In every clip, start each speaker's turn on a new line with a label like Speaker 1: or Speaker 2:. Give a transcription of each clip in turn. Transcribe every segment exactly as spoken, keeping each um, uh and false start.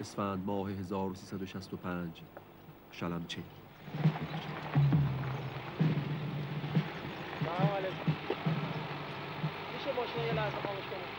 Speaker 1: اسفند ماه هزار و سیصد و شصت و پنج شلمچه.
Speaker 2: سلام علیکم. میشه ماشین یه لحظه خاموش کنید؟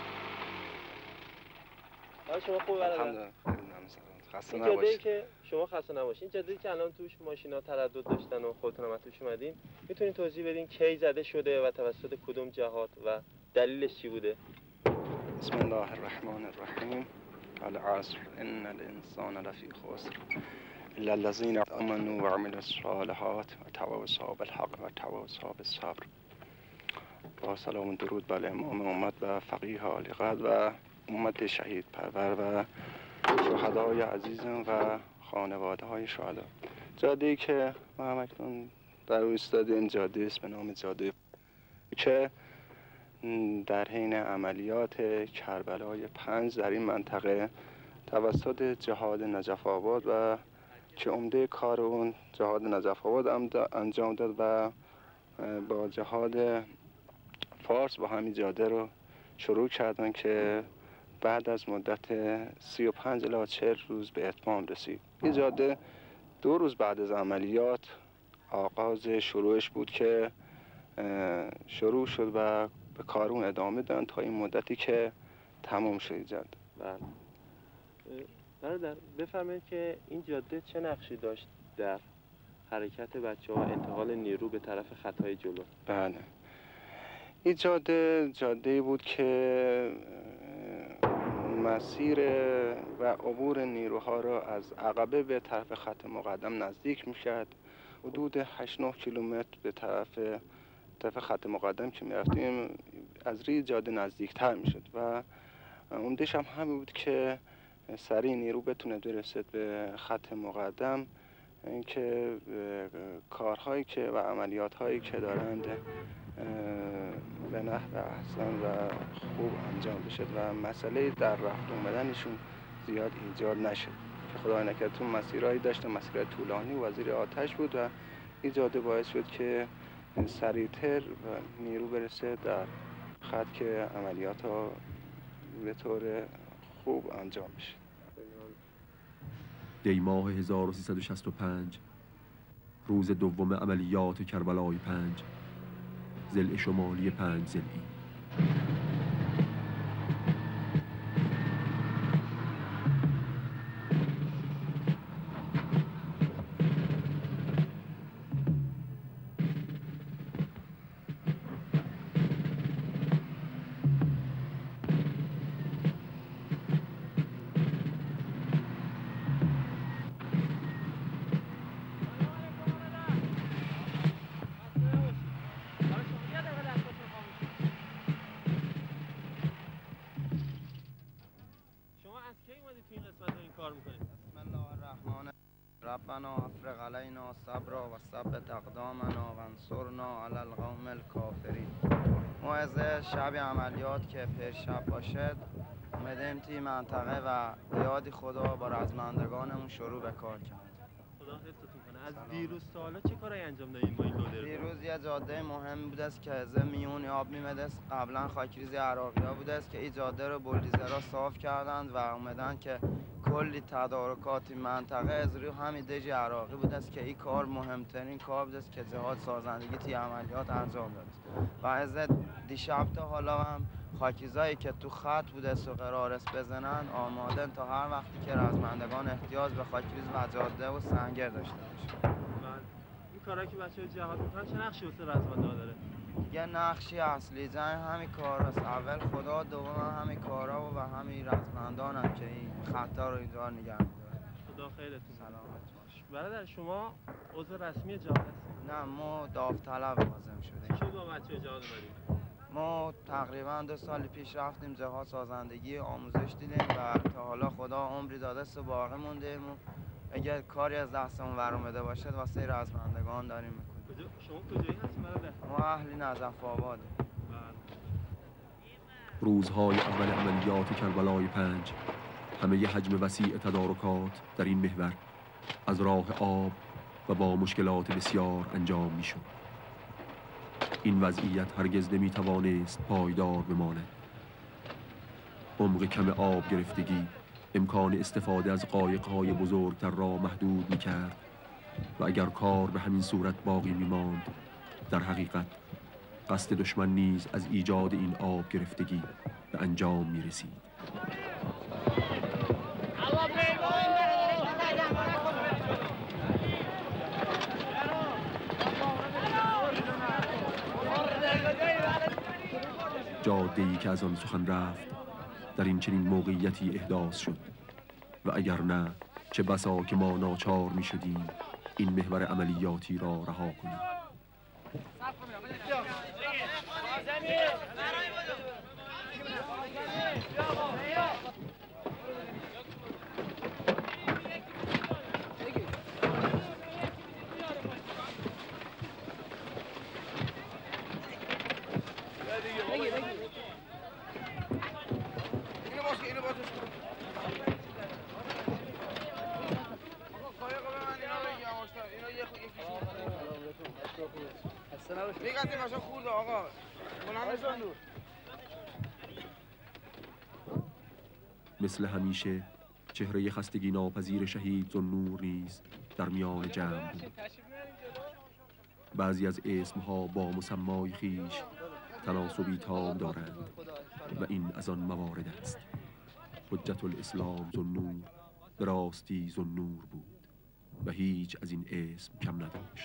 Speaker 2: حالا شما خوبه برادر؟
Speaker 3: الحمدلله. خسته
Speaker 2: این جاده‌ای
Speaker 3: نباشید.
Speaker 2: که شما خسته نباشین، جاده‌ای که الان توش ماشینا تردد داشتن و خودتون هم توش اومدین، میتونین توضیح بدین کی زده شده و توسط کدوم جهات و دلیلش چی بوده؟
Speaker 3: بسم الله الرحمن الرحیم. العصر ان الانسان لفی خسر الا الذين آمنوا وعملوا الصالحات وتواصوا بالحق وتواصوا بالصبر. با سلام و درود بر امام امت و فقیه عالیقدر و امت شهید پرور و شهدای عزیزم و خانواده های شهدا. جاده‌ای که ما همکنون در او ایستادیم جاده است به نام جاده که در حین عملیات کربلای پنج در این منطقه توسط جهاد نجف آباد و که عمده کار اون جهاد نجف آباد انجام داد و با جهاد فارس با همین جاده رو شروع کردن که بعد از مدت سی و پنج الی چهل روز به اتمام رسید. این جاده دو روز بعد از عملیات آغاز شروعش بود که شروع شد و به کارون ادامه دادن تا این مدتی که تمام شد جاده.
Speaker 2: بله. برادر بفرمایید که این جاده چه نقشی داشت در حرکت بچه‌ها انتقال نیرو به طرف خطای جلو؟
Speaker 3: بله. این جاده جاده‌ای بود که مسیر و عبور نیروها را از عقبه به طرف خط مقدم نزدیک می‌شد. حدود هشت نه کیلومتر به طرف طرف خط مقدم که می‌رفتیم از روی جاده نزدیک‌تر می‌شد و عمده‌اش هم همین بود که سریع نیرو بتونه برسه به خط مقدم، اینکه کارهایی که و عملیات‌هایی که دارند به نحو احسن و خوب انجام بشه و مسئله در رفت اومدنشون زیاد ایجاد نشه که خدای نکرده تو مسیرهایی داشته، مسیر طولانی و زیر آتش بود و این جاده باعث شد که سریعتر و نیرو برسه در خط که عملیات ها به طور خوب انجام بشه.
Speaker 1: دی ماه هزار و سیصد و شصت و پنج روز دوم عملیات کربلای پنج ضلع شمالی پنج ضلعی.
Speaker 4: ربنا افرغ علینا صبرا و ثبت اقدامنا و انصرنا علی القوم الکافرین. موعظه شب عملیات که پیش شب باشد اومدیم توی منطقه و یادی خدا با رزمندگانمون شروع به کار کرد.
Speaker 2: خدا حفظتون کنه. از دیروز تا حالا چه کارایی انجام دادین با این لودر؟
Speaker 4: دیروز یه جاده مهم بود است که از میون آب میمد است. قبلا خاکریزی عراقی‌ها بود است که این جاده رو بولدیزرها صاف کردند و اومدن که کلی تدارکات منطقه از روی همین دژ عراقی بود است که این کار مهمترین کار بود است که جهاد سازندگی تی عملیات انجام داد و از دیشب تا حالا هم خاکریزایی که تو خط بود است و قرار است بزنن آمادن تا هر وقتی که رزمندگان احتیاج به خاکریز و جاده و سنگر داشته باشه.
Speaker 2: این کارهایی که بچه‌ها جهاد میکنن چه نقشی واسه رزمنده داره؟
Speaker 4: یه نقشی اصلی جنگ همین کار است. اول خدا، دوم همین کارا و همین رزمندان هم که این خطا رو اینجا نگه می‌دارن.
Speaker 2: خدا خیرتون
Speaker 4: سلامت باش.
Speaker 2: برادر شما عضو رسمی جهاد هستید؟
Speaker 4: نه، ما داوطلب لازم شدیم.
Speaker 2: کی با بچه‌ها جهاد اومدید؟
Speaker 4: ما تقریبا دو سال پیش رفتیم جهاد سازندگی آموزش دیدیم و تا حالا خدا عمری داده است و باقی موندیم و اگر کاری از دستمون ور اومده باشد واسه رزمندگان داریم میکنیم.
Speaker 2: کجا شما کجایی هستید برادر؟
Speaker 4: ما اهل نجف آبادیم.
Speaker 1: روزهای اول عملیات کربلای پنج همه ی حجم وسیع تدارکات در این محور از راه آب و با مشکلات بسیار انجام می شد. این وضعیت هرگز نمی توانست پایدار بماند. عمق کم آب گرفتگی امکان استفاده از قایق‌های بزرگتر را محدود می‌کرد و اگر کار به همین صورت باقی می‌ماند، در حقیقت قصد دشمن نیز از ایجاد این آب گرفتگی به انجام می‌رسید. جاده‌ای که از آن سخن رفت در این چنین موقعیتی احداث شد و اگر نه چه بسا که ما ناچار می شدیم این محور عملیاتی را رها کنیم. مثل همیشه چهره خستگی ناپذیر شهید ذوالنور نیز در میان جمع بود. بعضی از اسمها با مسمای خیش تناسبی تام دارند و این از آن موارد است. حجت الاسلام ذوالنور به راستی ذوالنور بود و هیچ از این اسم کم نداشت.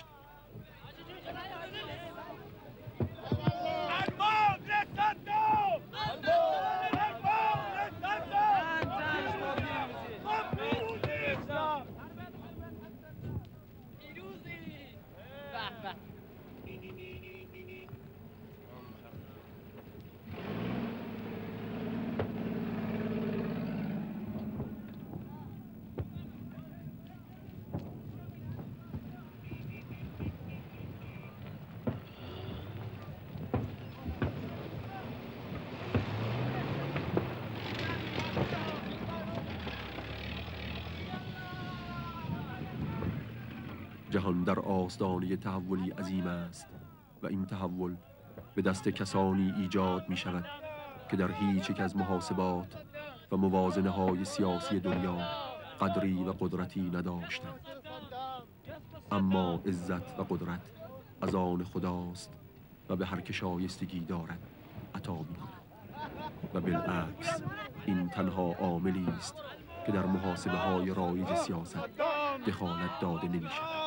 Speaker 1: جهان در آستانه تحولی عظیم است و این تحول به دست کسانی ایجاد می شود که در هیچ یک از محاسبات و موازنه های سیاسی دنیا قدری و قدرتی نداشتند. اما عزت و قدرت از آن خداست و به هر که شایستگی دارد عطا می کند و بالعکس این تنها عاملی است که در محاسبه های رایج سیاست دخالت داده نمی شود.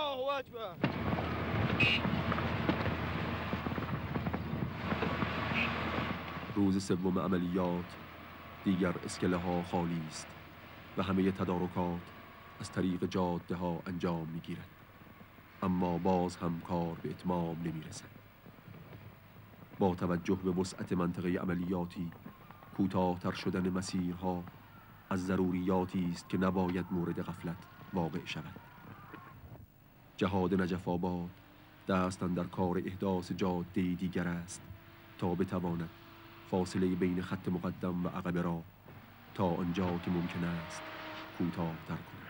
Speaker 1: روز سوم عملیات دیگر اسکله ها خالی است و همه تدارکات از طریق جاده ها انجام می گیرد، اما باز هم کار به اتمام نمی رسد. با توجه به وسعت منطقه عملیاتی کوتاه‌تر شدن مسیرها از ضروریاتی است که نباید مورد غفلت واقع شود. جهاد نجف آباد دست اندر کار احداث جاده دیگر است تا بتواند فاصله بین خط مقدم و عقبه را تا آنجا که ممکن است کوتاه‌تر کند.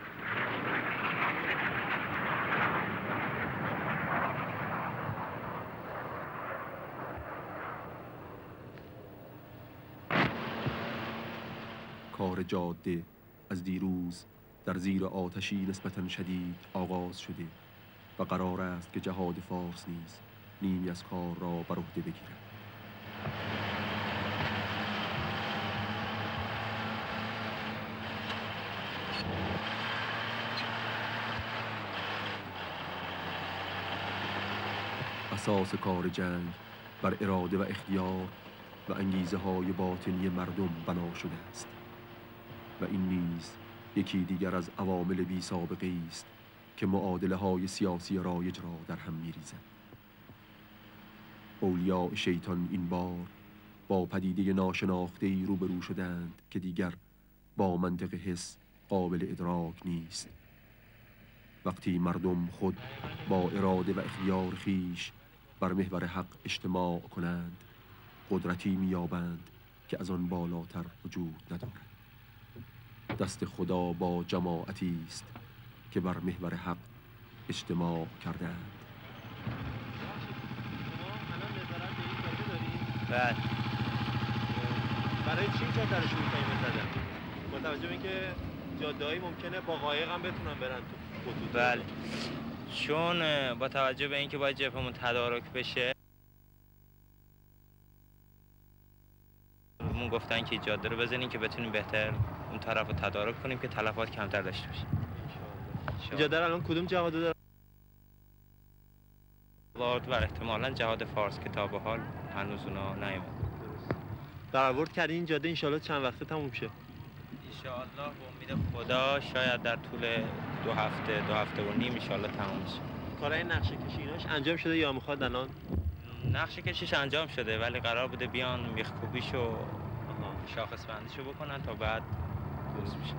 Speaker 1: کار جاده از دیروز در زیر آتشی نسبتاً شدید آغاز شده و قرار است که جهاد فارس نیز نیمی از کار را بر عهده بگیرد. اساس کار جنگ بر اراده و اختیار و انگیزه های باطنی مردم بنا شده است و این نیز یکی دیگر از عوامل بی سابقه است که معادله های سیاسی رایج را در هم می ریزد. اولیاء شیطان این بار با پدیده ناشناخته‌ای روبرو شدند که دیگر با منطق حس قابل ادراک نیست. وقتی مردم خود با اراده و اختیار خیش بر محور حق اجتماع کنند، قدرتی می‌یابند که از آن بالاتر وجود ندارد. دست خدا با جماعتی است که بر محور حق اجتماع کردند.
Speaker 2: بله. برای چی چطرشون می‌خوایم بزدن؟ با توجه به اینکه جاده‌ای ممکنه با قایق هم بتونن برن تو خطوط.
Speaker 5: بله، چون با توجه به اینکه باید جبهمون تدارک بشه مون گفتن که جاده رو بزنین که بتونیم بهتر اون طرف رو تدارک کنیم که تلفات کمتر داشته باشیم.
Speaker 2: جاده الان کدوم جهاد داره؟
Speaker 5: و احتمالاً جهاد فارس که تا به حال هنوز اونا نیومد.
Speaker 2: برآورد کردین این جاده انشالله چند وقته تموم شه؟
Speaker 5: انشالله به امید خدا شاید در طول دو هفته دو هفته و نیم انشالله تموم شه.
Speaker 2: کارهای نقشه کشی ایناش انجام شده یا میخواد الان؟
Speaker 5: نقشه کشیش انجام شده ولی قرار بوده بیان میخکوبیش و شاخص بندیشو بکنن تا بعد درست بشه.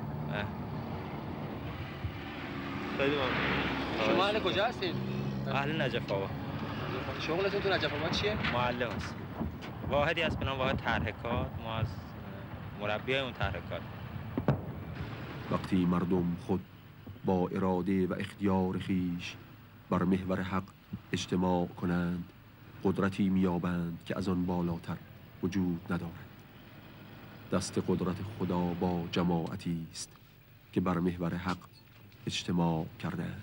Speaker 2: خیلی ممنون.
Speaker 6: شما اهل کجا هستین؟
Speaker 5: اهل نجف آباد.
Speaker 6: شغلتون تو نجف آباد چیه؟
Speaker 5: معلم هست. واحدی هست به نام واحد طرح کار، ما از مربیای اون طرح کار.
Speaker 1: وقتی مردم خود با اراده و اختیار خیش بر محور حق اجتماع کنند، قدرتی میابند که از آن بالاتر وجود ندارد. دست قدرت خدا با جماعتی است که بر محور حق اجتماع کردند.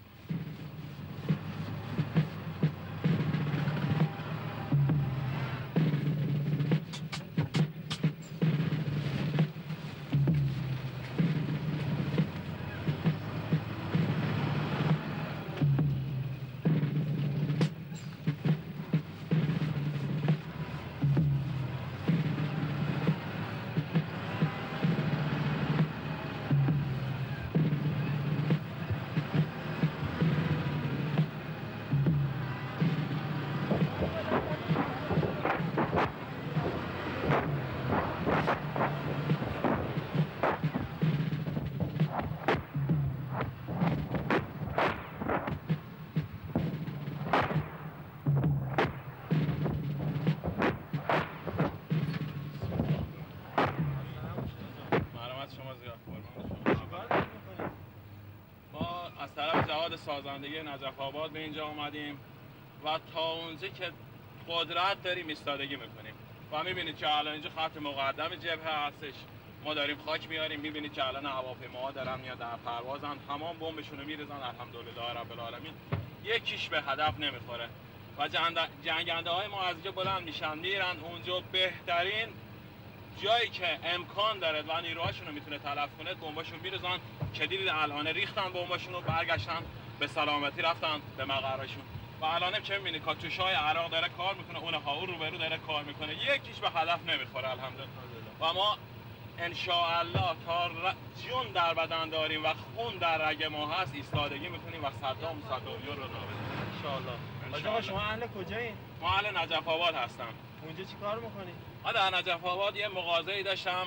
Speaker 7: سازندگی نجف آباد به اینجا اومدیم و تا اونجا که قدرت داریم ایستادگی میکنیم و میبینید که الان اینجا خط مقدم جبهه هستش، ما داریم خاک میاریم، میبینید که الان هواپیماها دارن میاد در پروازن، تمام بمبشون رو میریزن، الحمدلله رب العالمین یکیش به هدف نمیخوره و جنگنده های ما از اینجا بلند میشن میرن اونجا بهترین جایی که امکان داره و نیروهاشون رو میتونه تلف کنه بمباشون میریزن که دیدید الان ریختن بمباشون رو، برگشتن به سلامتی رفتن به مقرشون و الان که میبینید کاتوشای عراق داره کار میکنه، اون ها اون روبرو داره کار میکنه، یکیش به هدف نمیخوره الحمدلله و ما ان شاء الله تا جون در بدن داریم و خون در رگ ما هست ایستادگی میکنیم و صدام صدامیون رو نابود
Speaker 2: ان شاء الله. آقا شما اهل کجایین؟
Speaker 7: ما اهل نجف آباد هستم.
Speaker 2: اونجا چی کار میکنید؟
Speaker 7: ما در نجف آباد یه مغازه‌ای داشتم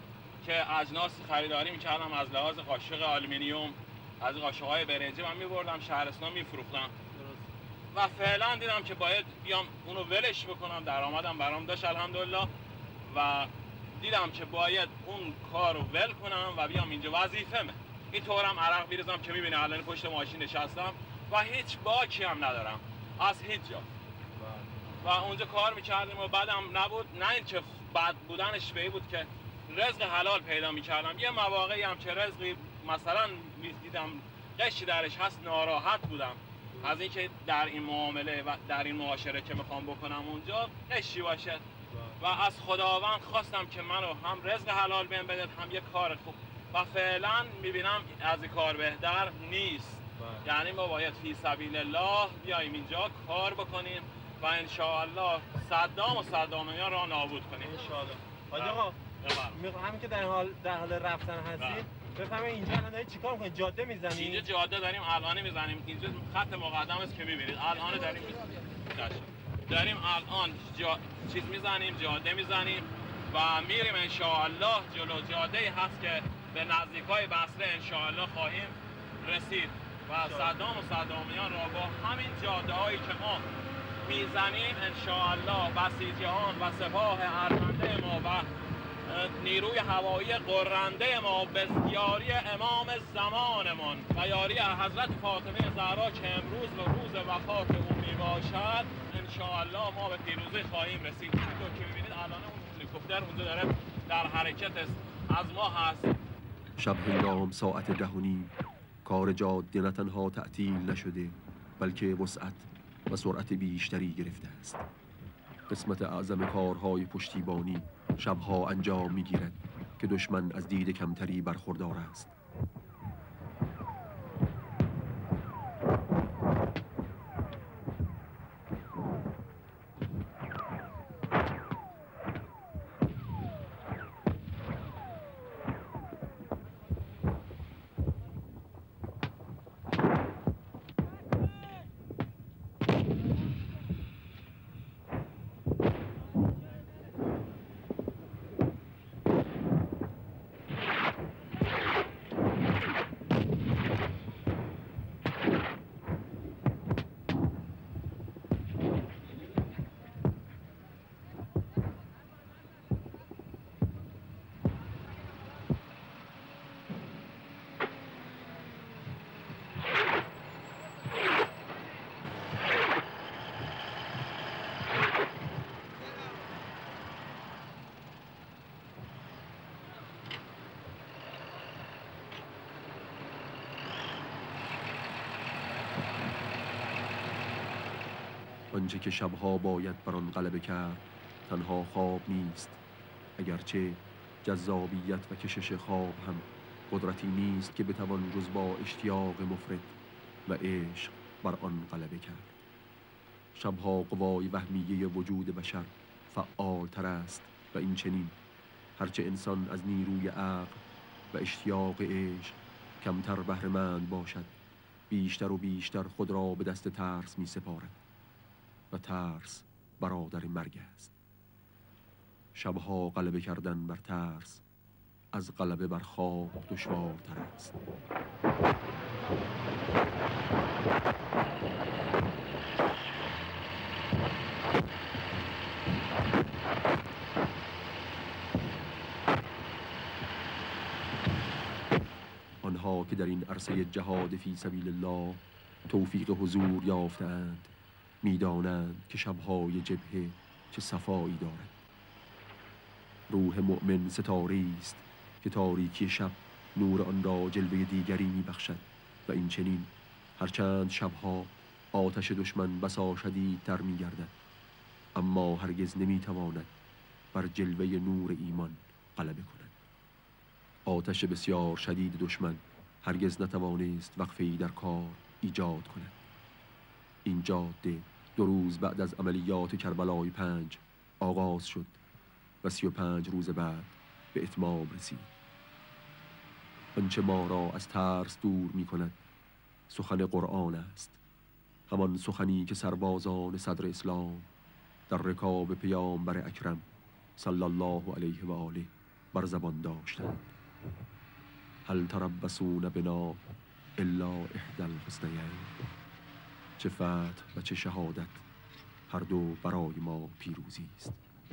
Speaker 7: که اجناس خریداری میکردم از لحاظ قاشق آلومینیوم، از قاشق‌های برنجی من میبردم شهرستان میفروختم و فعلا دیدم که باید بیام اونو ولش بکنم، درآمدم برام داشت الحمدلله و دیدم که باید اون کارو ول کنم و بیام اینجا وظیفه‌مه. اینطورم عرق میریزم که میبینی الان پشت ماشین نشستم و هیچ باکی هم ندارم از هیچ جا و اونجا کار میکردیم و بعدم نبود، نه اینکه بد بودنش به این بود که رزق حلال پیدا میکردم، یه مواقعی هم که رزقی مثلا میدیدم قشی درش هست ناراحت بودم از اینکه در این معامله و در این معاشره که میخوام بکنم اونجا قشی باشه و از خداوند خواستم که منو هم رزق حلال بهم بده هم یه کار خوب و فعلا میبینم از این کار بهتر نیست. یعنی ما باید فی سبیل الله بیایم اینجا کار بکنیم و ان شاء الله صدام و صدامیان را نابود کنیم
Speaker 2: ان شاء الله. حاج آقا همین که در حال در حال رفتن هستید بفهمید اینجا الان دارید چیکار می‌کنید؟ جاده میزنید؟
Speaker 7: اینجا جاده داریم الان میزنیم، اینجا خط مقدم است که می‌بینید الان داریم داریم الان جا... چیز میزنیم، جاده میزنیم و میریم ان شاء الله جلو جاده‌ای هست که به نزدیکای بصره ان شاء الله خواهیم رسید و صدام و صدامیان را با همین جاده‌هایی که ما میزنیم ان شاء الله بسیجیان و سپاه ارجنده ما و نیروی هوایی قرنده ما به یاری امام زمانمان و یاری حضرت فاطمه زهرا که امروز و روز وفات او میباشد ان شاء الله ما به پیروزی خواهیم رسید. همونطور که میبینید الان اون هلیکوپتر اونجا داره در حرکت است از ما هست.
Speaker 1: شب هنگام ساعت ده و نیم کار جاده نه تنها تعطیل نشده بلکه وسعت و سرعت بیشتری گرفته است. قسمت اعظم کارهای پشتیبانی شبها انجام می‌گیرد که دشمن از دید کمتری برخوردار است. آنچه که شبها باید بر آن غلبه کرد تنها خواب نیست، اگرچه جذابیت و کشش خواب هم قدرتی نیست که بتوان جز با اشتیاق مفرط و عشق بر آن غلبه کرد. شبها قوای وهمیه وجود بشر فعال تر است و این چنین هرچه انسان از نیروی عقل و اشتیاق عشق کمتر بهره‌مند باشد، بیشتر و بیشتر خود را به دست ترس می سپارد و ترس برادر مرگ است. شبها غلبه کردن بر ترس از غلبه بر خواب دشوارتر است. آنها که در این عرصه جهاد فی سبیل الله توفیق حضور یافتند می‌دانند که شب‌های جبهه چه صفایی دارد. روح مؤمن ستاره‌ای است که تاریکی شب نور آن را جلوه دیگری می‌بخشد و این چنین هرچند شب‌ها آتش دشمن بسا شدیدتر می‌گردد اما هرگز نمی‌تواند بر جلوه نور ایمان غلبه کند. آتش بسیار شدید دشمن هرگز نتوانست وقفه‌ای در کار ایجاد کند. این جاده دو روز بعد از عملیات کربلای پنج آغاز شد و سی و پنج روز بعد به اتمام رسید. آنچه ما را از ترس دور می کند سخن قرآن است، همان سخنی که سربازان صدر اسلام در رکاب پیامبر اکرم صلی الله علیه و آله بر زبان داشتند. هل تربصون بنا الا احدی الحسنیین. چه فتح و چه شهادت هر دو برای ما پیروزی است.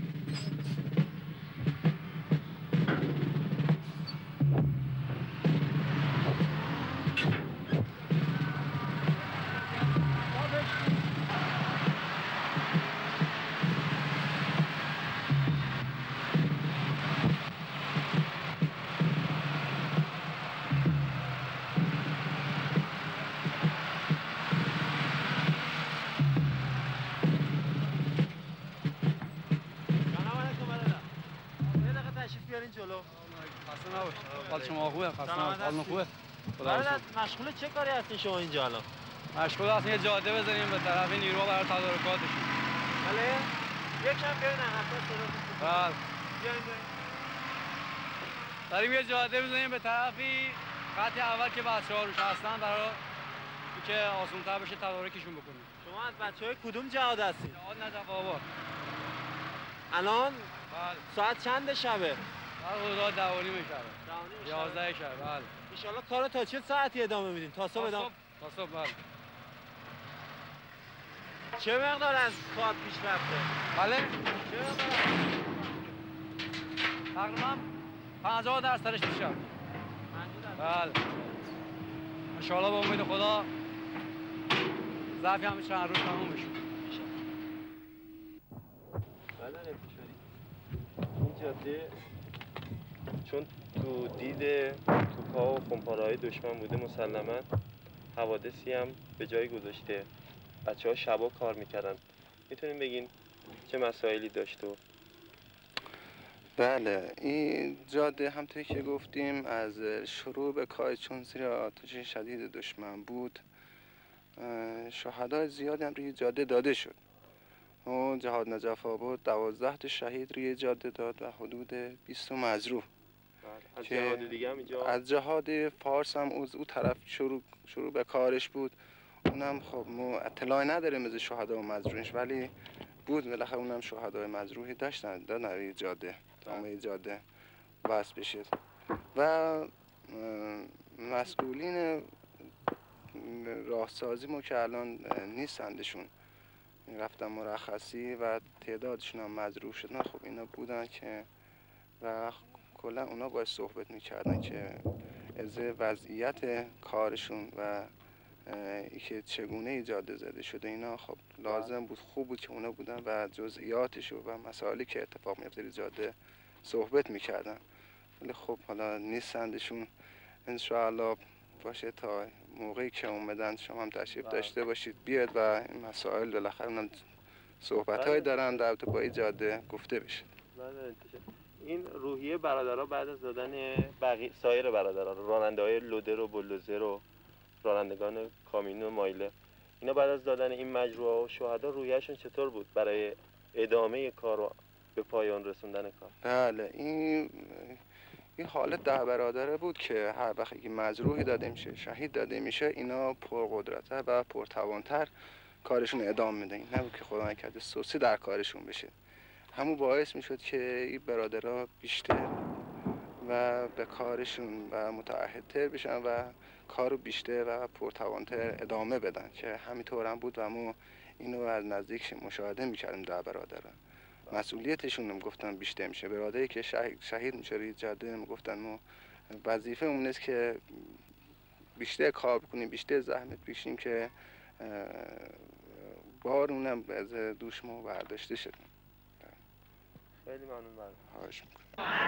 Speaker 2: مشغول چه کاری هستین شما اینجا الان؟
Speaker 6: مشغول هستیم یه جاده بزنیم به طرف نیروها برای تدارکاتشون.
Speaker 2: بله؟ یکم بیاین عقب‌تر صدا کنید.
Speaker 6: بله.
Speaker 2: بیاین بیاین.
Speaker 6: داریم یه جاده بزنیم به طرفی خط اول که بچه‌ها روش هستن برای اینکه آسان‌تر بشه تدارکشون بکنیم.
Speaker 2: شما از بچه‌های کدوم جهاد هستید؟
Speaker 6: جهاد نجف آباد.
Speaker 2: الان
Speaker 6: بله.
Speaker 2: ساعت چند شبه؟
Speaker 6: در حدود ده و نیم شبه. یازده شب. بله.
Speaker 2: ان شاءالله کارو تا چه ساعتی ادامه میدین؟ تا صبح ادامه؟
Speaker 6: تا صبح بله.
Speaker 2: چه مقدار از کار پیش رفته؟
Speaker 6: بله؟
Speaker 2: چه مقدار؟
Speaker 6: تقریبا پنجاه درصدش میشه. بله. ان شاءالله با امید خدا ظرفی همین چند روز تموم بشه.
Speaker 2: بله این جاده چون تو دید توپ‌ها و خمپاره‌های دشمن بوده مسلماً حوادثی هم به جای گذاشته. بچه‌ها شبا کار میکردن. میتونین بگین چه مسائلی داشت؟ و
Speaker 3: بله، این جاده همطوری که گفتیم از شروع به کار چون زیر آتش شدید دشمن بود، شهدای زیادی هم روی جاده داده شد. و جهاد نجف آباد دوازده تا شهید روی جاده داد و حدود بیست مجروح.
Speaker 2: از جهاد دیگه هم اینجا
Speaker 3: از جهاد فارس هم او, او طرف شروع شروع به کارش بود. اونم خب ما اطلاعی نداریم از شهدا و مجروحش، ولی بود بالاخره اونم شهدای مجروحی داشتن دادن روی جاده تا این جاده وصل بشه. و مسئولین راهسازی ما که الان نیستندشون، رفتن مرخصی و تعدادشون هم مجروح شدن. خب اینا بودن که و کلا اونا باید صحبت میکردن که از وضعیت کارشون و اینکه چگونه ایجاد زده شده اینا خب لازم بود، خوب بود که اونا بودن و جزئیاتش و مسائلی که اتفاق میفته جاده صحبت میکردن. ولی خب حالا نیستندشون. انشاءالله باشه تا موقعی که اومدن شما هم تشریف داشته باشید بیاد و این مسائل بالاخره اونم صحبت های دارن در با این جاده گفته بشه.
Speaker 2: این روحیه برادرها بعد از دادن بقیه سایر برادران، راننده های لودر و بلدوزر و رانندگان کامیون و مایله، اینا بعد از دادن این مجروحا و شهدا روحیه‌شون چطور بود برای ادامه کار و به پایان رسوندن کار؟
Speaker 3: بله، این این حالت ده برادره بود که هر وقتی که مجروحی داده میشه، شهید داده میشه، اینا پرقدرت‌تر و پرتوان‌تر کارشون ادامه میدن. این نبود که خدا نکرده سوسی در کارشون بشه. همون باعث میشد که این برادرها بیشتر و به کارشون و متعهدتر بشن و کارو بیشتر و پرتوان‌تر ادامه بدن که همینطور هم بود و ما اینو از نزدیک مشاهده میکردیم. در برادرها مسئولیتشون هم گفتن بیشتر میشه. برادری که شهید, شهید میشه روی جاده گفتن ما وظیفه اون است که بیشتر کار بکنیم، بیشتر زحمت بکشیم که بار اونم از دوش ما برداشته شد.
Speaker 2: خیلی ممنون. برد
Speaker 3: خواهش میکنم.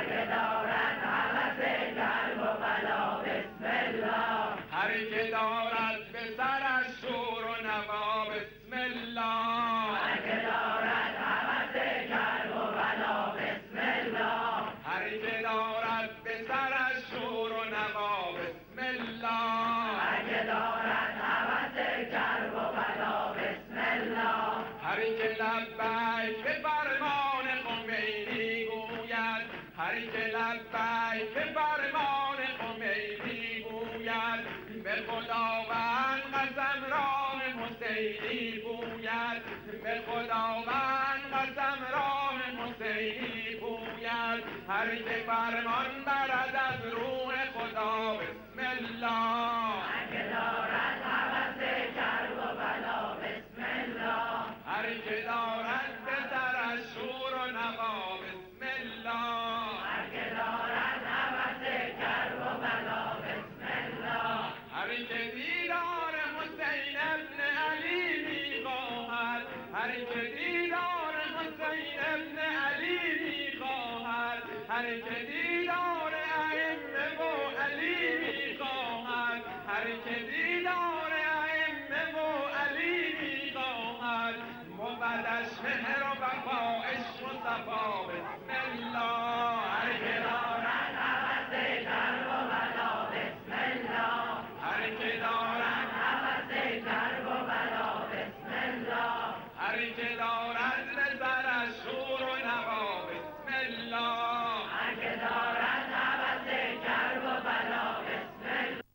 Speaker 7: هر که دارد به سرش شور و نوا بسم الله، هر که دارد هوس کرب و بلا بسم الله، هر که دارد به سرش شور و نوا بسم الله، هر که دارد هوس کرب و بلا بسم الله، هر که لبیک به فرمان خمینی گوید، هر که لبیک به فرمان خمینی گوید، به خداوند قسم راه حسینی گوید، به خداوند قسم راه حسینی گوید، هر که فرمان برد از روح خدا بسم الله، هر که دارد هوس کرب و بلا بسم الله، هر که دارد به سرش شور و نوا بسم الله، هر که دارد هوس کرب و بلا بسم الله، هر که دیدار حسین ابن علی می‌خواهد، هر که دیدار حسین ابن علی می‌خواهد، هر که دیدار ائمه و علی می‌خواهد، هر که دیدار ائمه و علی می‌خواهد، مبدش مهر و وفا عشق و صفا بسم الله، هر که دارد هوس کرب و بلا بسم الله، هر که دارد هوس کرب و بلا بسم الله، هر که دارد به سرش شور و نوا بسم الله، هر که دارد هوس کرب و بلا بسم الله.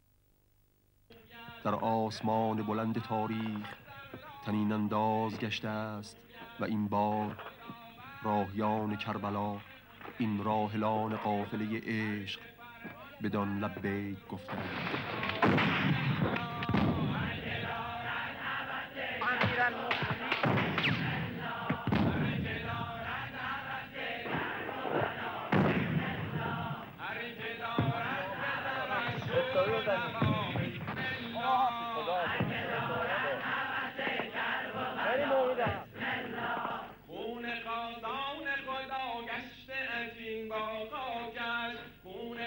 Speaker 1: در آسمان بلند تاریخ تنین انداز گشته است و این بار راهیان کربلا این راهلان قافله عشق بدان لبیک گفتند.
Speaker 7: خون خازان خدا گشته از این باغا گشت، خون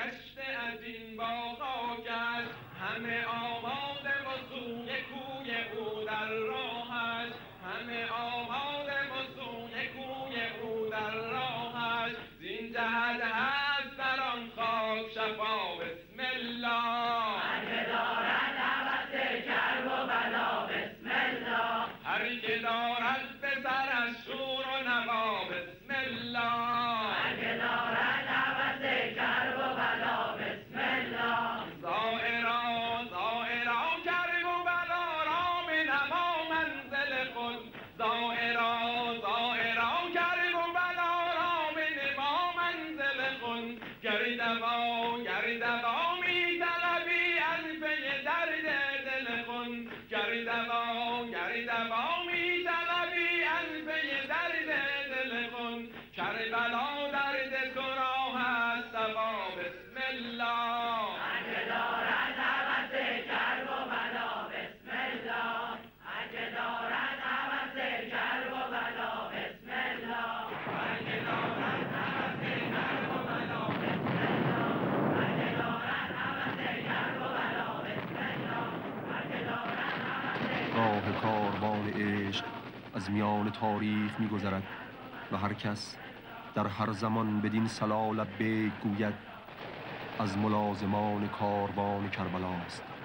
Speaker 8: گشته از این باغا کرد، همه آماده و سوی کوی او در راهش، همه آماده و سوی کوی او در راهش، زین جهت هست در آن خاک شفا بسم الله. هر دارد عوض کرب و بلا بسم الله، هر که دارد به سرش شور و نوا بسم الله، هر که دارد عوض کرب و بلا بسم الله. زائرا زائرا کرب و بلا را به نما منزل خود، زائرا زائرا کرب و بلا را به نما منزل خود، گر دوا گر دوا می طلبی از پی درد دل خود، گر دوا گر دوا می طلبی از پی درد دل خود، کربلا درد تو را هست دوا بسم الله. هر دارد عوض کرب و بلا بسم الله، هر دارد عوض کرب و بلا بسم الله، هر دارد عوض کرب و بلا بسم الله، هر دارد عوض کرب و بلا بسم الله، هر دارد عوض.
Speaker 1: راه کاروان عشق از میان تاریخ می‌گذرد و هر کس در هر زمان بدین صلا لبیک گوید از ملازمان کاروان کربلاست.